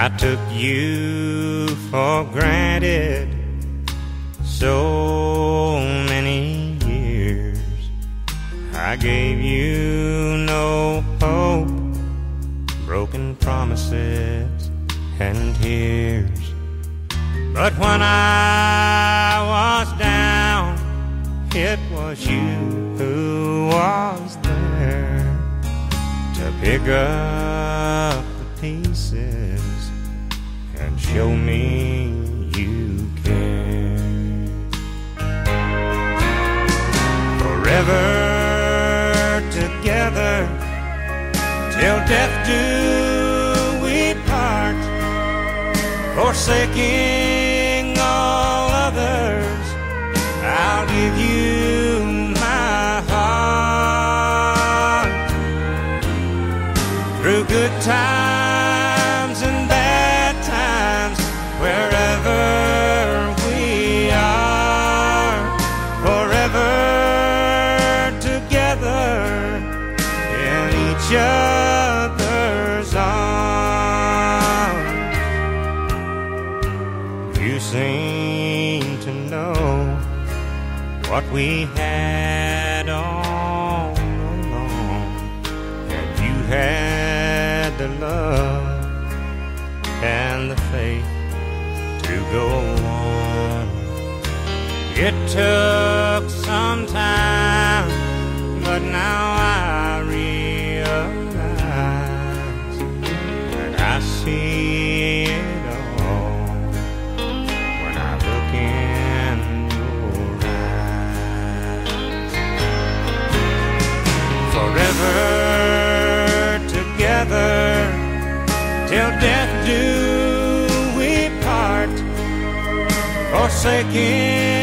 I took you for granted so many years. I gave you no hope, broken promises and tears. But when I was down, it was you who was there to pick up the pieces and show me you care. Forever together, till death do we part, forsaking all others. I'll give you my heart. Through good times and bad times, wherever we are, forever together in each other's arms. You seem to know what we had all along, and you had the love and the faith to go on. It took some time, but now I realize that I see it all when I look in your eyes. Forever together, till death do we part, forsaking